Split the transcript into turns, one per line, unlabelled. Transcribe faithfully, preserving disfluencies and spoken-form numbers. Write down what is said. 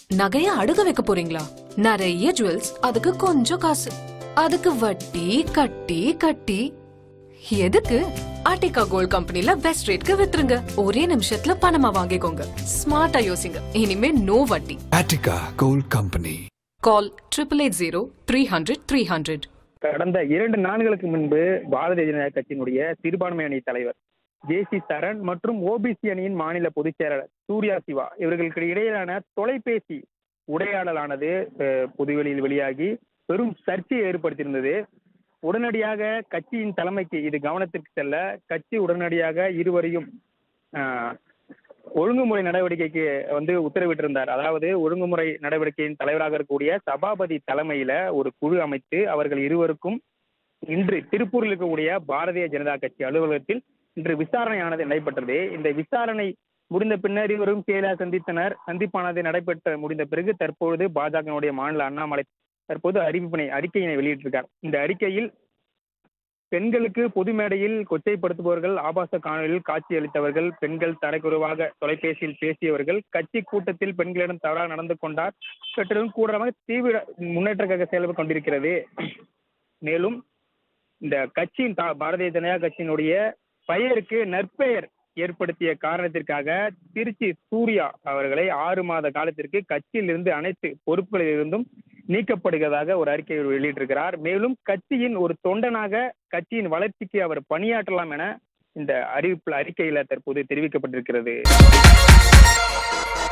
நகைய அடுக்க வைக்க போறீங்களா? நிறைய ஜுவல்ஸ், அதுக்கு கொஞ்சம் காசு, அதுக்கு வட்டி கட்டி கட்டி எதுக்கு? ஆர்டிகா கோல்ட் கம்பெனில பெஸ்ட் ரேட்க்கு வித்துருங்க. ஒரே நிமிஷத்துல பணமா வாங்கிக்கோங்க. ஸ்மார்ட்டா யோசிங்க. இனிமே நோ வட்டி.
Attica gold company.
Call triple eight zero three hundred three hundred.
கடந்த இரண்டு நாட்களுக்கு முன்பு பாரதிய ஜனதா கட்சியினுடைய சிறுபான்மை அணி தலைவர் ஜே சி சரண் மற்றும் ஓபிசி அணியின் மாநில பொதுச் செயலாளர் சூர்யா சிவா இவர்களுக்கு இடையிலான தொலைபேசி உரையாடலானது பொதுவெளியில் வெளியாகி பெரும் சர்ச்சையை ஏற்படுத்தியிருந்தது. உடனடியாக கட்சியின் தலைமைக்கு இது கவனத்திற்கு செல்ல கட்சி உடனடியாக இருவரையும் ஒழுங்குமுறை நடவடிக்கைக்கு வந்து உத்தரவிட்டிருந்தார். அதாவது ஒழுங்குமுறை நடவடிக்கையின் தலைவராக இருக்கக்கூடிய சபாபதி தலைமையில ஒரு குழு அமைத்து அவர்கள் இருவருக்கும் இன்று திருப்பூரில் இருக்கக்கூடிய பாரதிய ஜனதா கட்சி அலுவலகத்தில் இன்று விசாரணையானது நடைபெற்றது. இந்த விசாரணை முடிந்த பின்னர் இருவரும் செயலாளர் சந்தித்தனர். சந்திப்பானது நடைபெற்ற முடிந்த பிறகு தற்பொழுது பாஜகவுடைய மாநில அண்ணாமலை தற்போது அறிவிப்பினை அறிக்கையினை வெளியிட்டிருக்கார். இந்த அறிக்கையில் பெண்களுக்கு பொது மேடையில் கொச்சைப்படுத்துபவர்கள், ஆபாச காணொலியில் காட்சி அளித்தவர்கள், பெண்கள் தரக்குறைவாக தொலைபேசியில் பேசியவர்கள், கட்சி கூட்டத்தில் பெண்களிடம் தவறாக நடந்து கொண்டார் இவற்றிலும் கூடுதலாக தீவிர முன்னேற்றமாக செயல்பட்டு கொண்டிருக்கிறது. மேலும் இந்த கட்சியின் பாரதிய ஜனதா கட்சியினுடைய பெயருக்கு நற்பெயர் ஏற்படுத்திய காரணத்திற்காக திருச்சி சூர்யா அவர்களை ஆறு மாத காலத்திற்கு கட்சியில் இருந்து அனைத்து பொறுப்புகளில் இருந்தும் நீக்கப்படுகிறதாக ஒரு அறிக்கையை வெளியிட்டிருக்கிறார். மேலும் கட்சியின் ஒரு தொண்டனாக கட்சியின் வளர்ச்சிக்கு அவர் பணியாற்றலாம் என இந்த அறிவிப்பு அறிக்கையில தற்போது தெரிவிக்கப்பட்டிருக்கிறது.